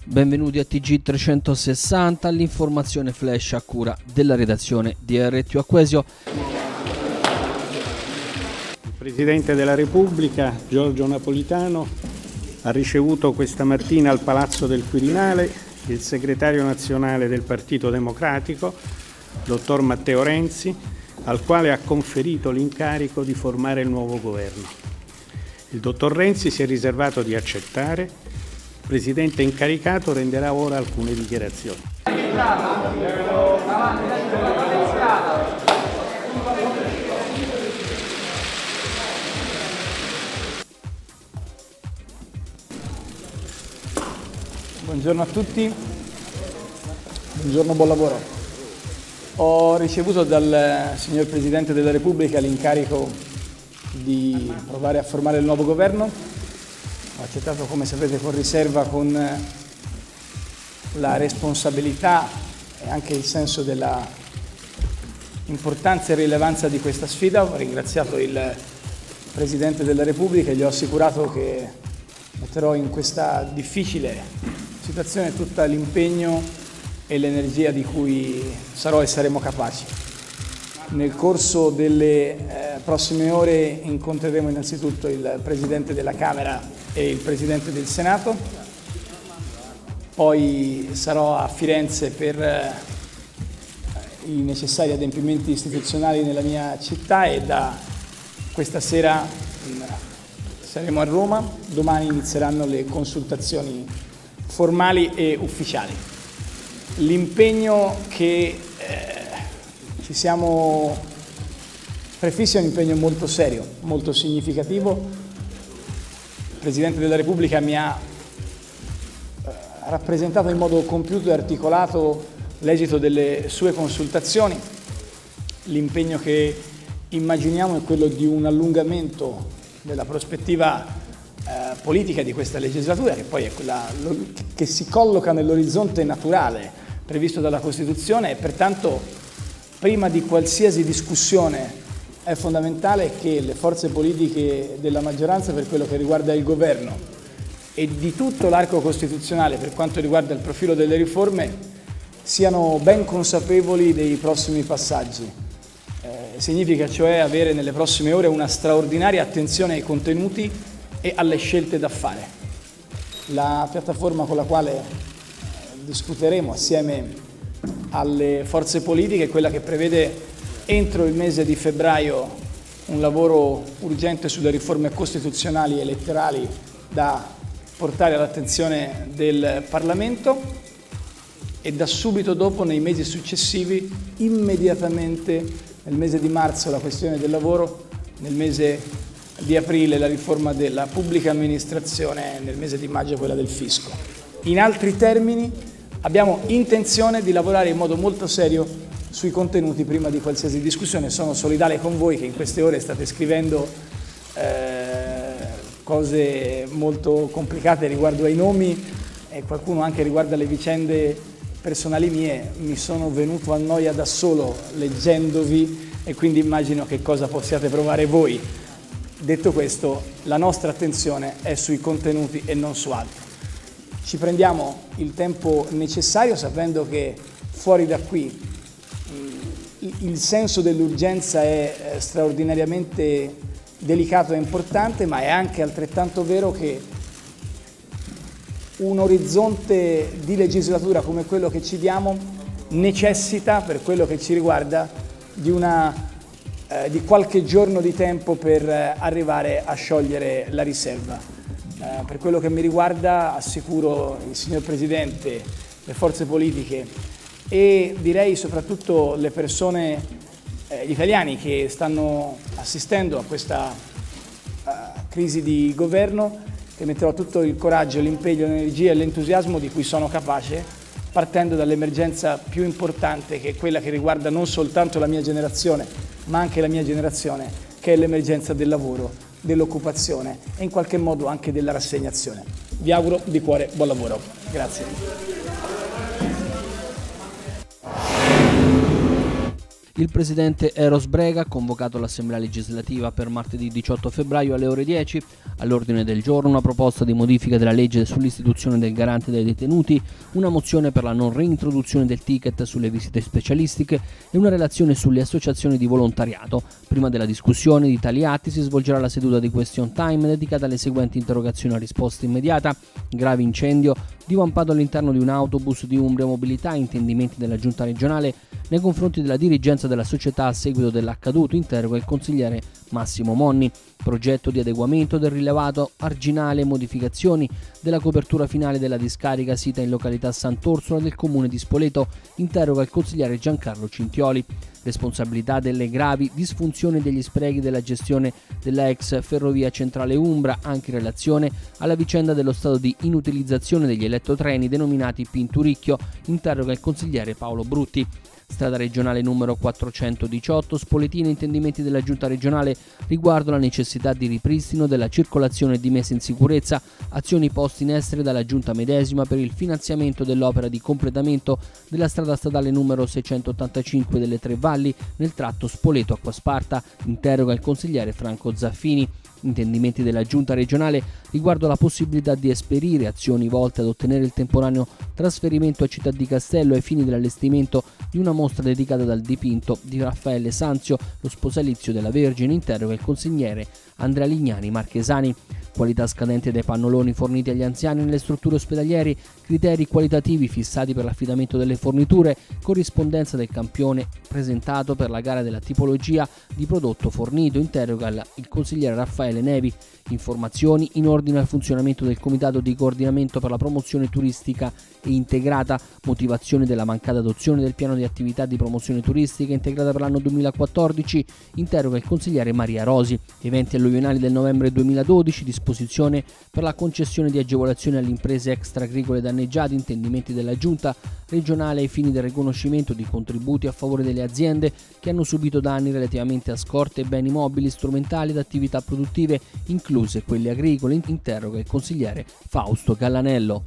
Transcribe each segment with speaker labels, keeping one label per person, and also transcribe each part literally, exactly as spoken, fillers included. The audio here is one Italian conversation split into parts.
Speaker 1: Benvenuti a T G trecentosessanta, l'informazione flash a cura della redazione di R T O Acquesio.
Speaker 2: Il Presidente della Repubblica, Giorgio Napolitano, ha ricevuto questa mattina al Palazzo del Quirinale il segretario nazionale del Partito Democratico, dottor Matteo Renzi, al quale ha conferito l'incarico di formare il nuovo governo. Il dottor Renzi si è riservato di accettare. Il Presidente incaricato renderà ora alcune dichiarazioni.
Speaker 3: Buongiorno a tutti, buongiorno, buon lavoro. Ho ricevuto dal signor Presidente della Repubblica l'incarico di provare a formare il nuovo governo. Ho accettato, come sapete, con riserva, con la responsabilità e anche il senso della importanza e rilevanza di questa sfida. Ho ringraziato il Presidente della Repubblica e gli ho assicurato che metterò in questa difficile situazione tutto l'impegno e l'energia di cui sarò e saremo capaci. Nel corso delle eh, prossime ore incontreremo innanzitutto il Presidente della Camera e il Presidente del Senato, poi sarò a Firenze per eh, i necessari adempimenti istituzionali nella mia città e da questa sera mh, saremo a Roma. Domani inizieranno le consultazioni formali e ufficiali. L'impegno che eh, ci siamo prefissi è un impegno molto serio, molto significativo. Il Presidente della Repubblica mi ha eh, rappresentato in modo compiuto e articolato l'esito delle sue consultazioni. L'impegno che immaginiamo è quello di un allungamento della prospettiva eh, politica di questa legislatura, che poi è quella che si colloca nell'orizzonte naturale previsto dalla Costituzione, e pertanto prima di qualsiasi discussione è fondamentale che le forze politiche della maggioranza, per quello che riguarda il governo, e di tutto l'arco costituzionale per quanto riguarda il profilo delle riforme, siano ben consapevoli dei prossimi passaggi. Eh, significa cioè avere nelle prossime ore una straordinaria attenzione ai contenuti e alle scelte da fare. La piattaforma con la quale discuteremo assieme alle forze politiche è quella che prevede entro il mese di febbraio un lavoro urgente sulle riforme costituzionali e elettorali da portare all'attenzione del Parlamento, e da subito dopo, nei mesi successivi, immediatamente nel mese di marzo la questione del lavoro, nel mese di aprile la riforma della pubblica amministrazione, nel mese di maggio quella del fisco. In altri termini, abbiamo intenzione di lavorare in modo molto serio sui contenuti prima di qualsiasi discussione. Sono solidale con voi che in queste ore state scrivendo eh, cose molto complicate riguardo ai nomi, e qualcuno anche riguardo alle vicende personali mie. Mi sono venuto a noia da solo leggendovi, e quindi immagino che cosa possiate provare voi. Detto questo, la nostra attenzione è sui contenuti e non su altro. Ci prendiamo il tempo necessario, sapendo che fuori da qui il senso dell'urgenza è straordinariamente delicato e importante, ma è anche altrettanto vero che un orizzonte di legislatura come quello che ci diamo necessita, per quello che ci riguarda, di, una, eh, di qualche giorno di tempo per arrivare a sciogliere la riserva. Eh, per quello che mi riguarda, assicuro il signor Presidente, le forze politiche e direi soprattutto le persone, eh, gli italiani che stanno assistendo a questa uh, crisi di governo, che metterò tutto il coraggio, l'impegno, l'energia e l'entusiasmo di cui sono capace, partendo dall'emergenza più importante, che è quella che riguarda non soltanto la mia generazione, ma anche la mia generazione, che è l'emergenza del lavoro, dell'occupazione e in qualche modo anche della rassegnazione. Vi auguro di cuore buon lavoro. Grazie.
Speaker 1: Il presidente Eros Brega ha convocato l'Assemblea legislativa per martedì diciotto febbraio alle ore dieci. All'ordine del giorno una proposta di modifica della legge sull'istituzione del garante dei detenuti, una mozione per la non reintroduzione del ticket sulle visite specialistiche e una relazione sulle associazioni di volontariato. Prima della discussione di tali atti si svolgerà la seduta di question time dedicata alle seguenti interrogazioni a risposta immediata: grave incendio divampato all'interno di un autobus di Umbria Mobilità, intendimenti della giunta regionale nei confronti della dirigenza della società a seguito dell'accaduto, interroga il consigliere Massimo Monni. Progetto di adeguamento del rilevato arginale e modificazioni della copertura finale della discarica sita in località Sant'Orsola del comune di Spoleto, interroga il consigliere Giancarlo Cintioli. Responsabilità delle gravi disfunzioni degli sprechi della gestione della ex ferrovia centrale Umbra, anche in relazione alla vicenda dello stato di inutilizzazione degli elettrotreni denominati Pinturicchio, interroga il consigliere Paolo Brutti. Strada regionale numero quattrocentodiciotto, Spoletina, intendimenti della giunta regionale riguardo la necessità di ripristino della circolazione e di messa in sicurezza, azioni poste in essere dalla giunta medesima per il finanziamento dell'opera di completamento della strada statale numero seicentottantacinque delle Tre Valli nel tratto Spoleto-Acquasparta, interroga il consigliere Franco Zaffini. Intendimenti della giunta regionale riguardo la possibilità di esperire azioni volte ad ottenere il temporaneo trasferimento a Città di Castello ai fini dell'allestimento di una mostra dedicata dal dipinto di Raffaele Sanzio, lo sposalizio della Vergine, interroga il consigliere Andrea Lignani Marchesani. Qualità scadente dei pannoloni forniti agli anziani nelle strutture ospedaliere, criteri qualitativi fissati per l'affidamento delle forniture, corrispondenza del campione presentato per la gara della tipologia di prodotto fornito, interroga il consigliere Raffaele Nevi. Informazioni in ordine al funzionamento del comitato di coordinamento per la promozione turistica e integrata, motivazione della mancata adozione del piano di attività di promozione turistica integrata per l'anno duemilaquattordici, interroga il consigliere Maria Rosi. Eventi alluvionali del novembre duemiladodici, disposizione per la concessione di agevolazioni alle imprese extraagricole danneggiate, intendimenti della giunta regionale ai fini del riconoscimento di contributi a favore delle aziende che hanno subito danni relativamente a scorte e beni mobili, strumentali ed attività produttive, incluse quelle agricole, interroga il consigliere Fausto Gallanello.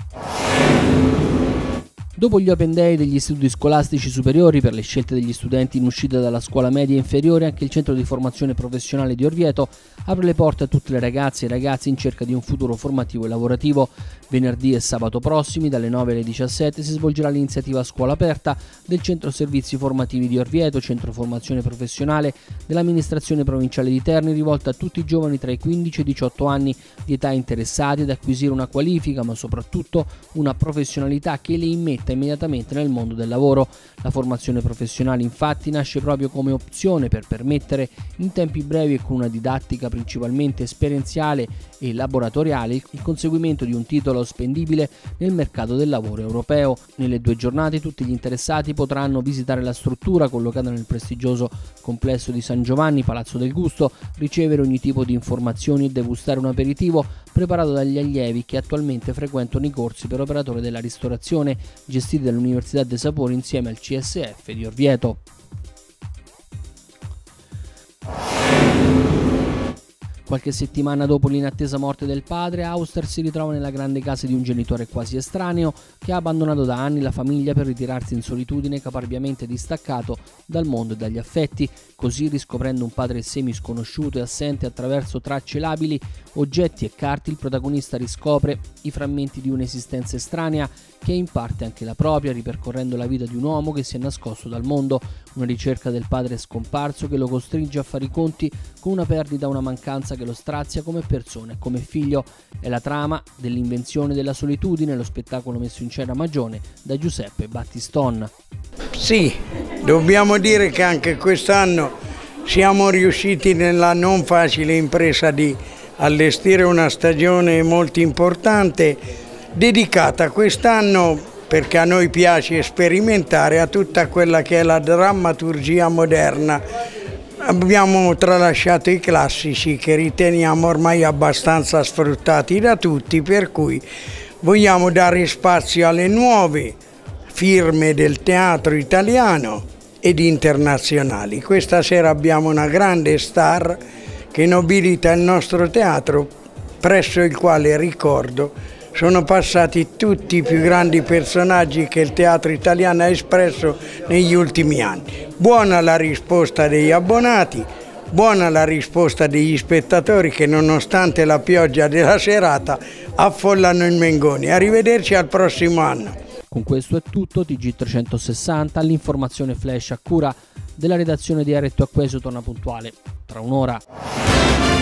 Speaker 1: Dopo gli Open Day degli istituti scolastici superiori per le scelte degli studenti in uscita dalla scuola media inferiore, anche il centro di formazione professionale di Orvieto apre le porte a tutte le ragazze e i ragazzi in cerca di un futuro formativo e lavorativo. Venerdì e sabato prossimi, dalle nove alle diciassette, si svolgerà l'iniziativa Scuola Aperta del Centro Servizi Formativi di Orvieto, centro formazione professionale dell'amministrazione provinciale di Terni, rivolta a tutti i giovani tra i quindici e i diciotto anni di età interessati ad acquisire una qualifica, ma soprattutto una professionalità che li immetta immediatamente nel mondo del lavoro. La formazione professionale infatti nasce proprio come opzione per permettere in tempi brevi e con una didattica principalmente esperienziale e laboratoriale il conseguimento di un titolo spendibile nel mercato del lavoro europeo. Nelle due giornate tutti gli interessati potranno visitare la struttura collocata nel prestigioso complesso di San Giovanni, Palazzo del Gusto, ricevere ogni tipo di informazioni e degustare un aperitivo preparato dagli allievi che attualmente frequentano i corsi per operatore della ristorazione gestiti dall'Università dei Sapori insieme al C S F di Orvieto. Qualche settimana dopo l'inattesa morte del padre, Auster si ritrova nella grande casa di un genitore quasi estraneo che ha abbandonato da anni la famiglia per ritirarsi in solitudine, caparbiamente distaccato dal mondo e dagli affetti. Così, riscoprendo un padre semi sconosciuto e assente attraverso tracce labili, oggetti e carte, il protagonista riscopre i frammenti di un'esistenza estranea che è in parte anche la propria, ripercorrendo la vita di un uomo che si è nascosto dal mondo, una ricerca del padre scomparso che lo costringe a fare i conti con una perdita, una mancanza che lo strazia come persona e come figlio. È la trama dell'invenzione della solitudine, lo spettacolo messo in scena a Magione da Giuseppe Battiston.
Speaker 4: Sì, dobbiamo dire che anche quest'anno siamo riusciti nella non facile impresa di allestire una stagione molto importante dedicata quest'anno, perché a noi piace sperimentare, a tutta quella che è la drammaturgia moderna. Abbiamo tralasciato i classici che riteniamo ormai abbastanza sfruttati da tutti, per cui vogliamo dare spazio alle nuove firme del teatro italiano ed internazionali. Questa sera abbiamo una grande star che nobilita il nostro teatro, presso il quale, ricordo, sono passati tutti i più grandi personaggi che il teatro italiano ha espresso negli ultimi anni. Buona la risposta degli abbonati, buona la risposta degli spettatori che nonostante la pioggia della serata affollano il Mengoni. Arrivederci al prossimo anno.
Speaker 1: Con questo è tutto, T G trecentosessanta, l'informazione flash a cura della redazione di Aretto Acquesio torna puntuale tra un'ora.